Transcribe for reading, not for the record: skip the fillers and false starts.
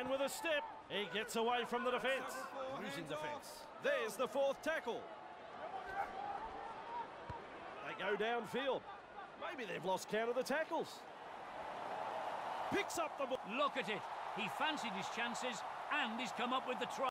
Man with a step. He gets away from the defence. Losing defence. There's the fourth tackle. They go downfield. Maybe they've lost count of the tackles. Picks up the ball. Look at it. He fancied his chances and he's come up with the try.